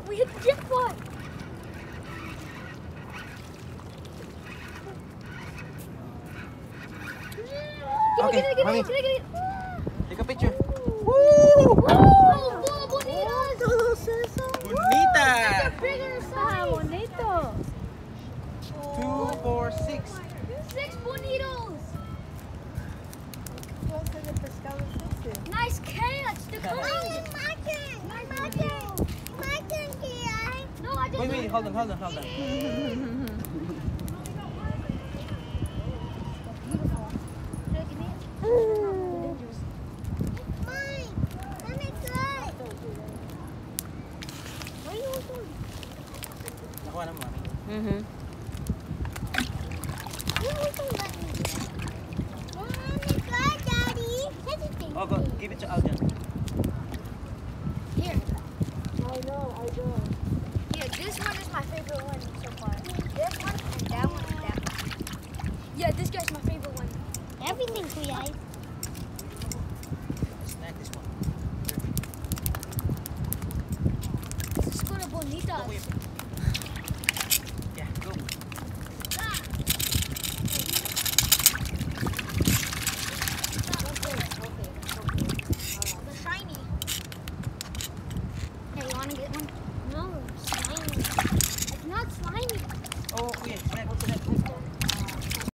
We hit the jackpot. Okay, Get mommy. it. Take a picture. Woo! Bonitos. Bonita. That's a bigger size. Bonito. 2, 4, 6. 6 bonitos. Nice catch. The color. No, I don't. Wait, hold on. Nakuha na mo. Oh, go. Give it to Alden. Here. I know. Yeah, this one is my favorite one so far. This one and that one and that one. Yeah, this guy's my favorite one. Everything's right. Snack this one. This is called a bonita.